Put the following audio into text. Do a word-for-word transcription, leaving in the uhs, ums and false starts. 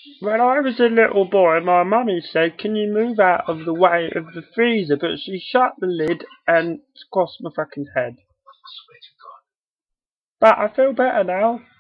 When I was a little boy, my mummy said, "Can you move out of the way of the freezer?" But she shut the lid and crossed my fucking head. But I feel better now.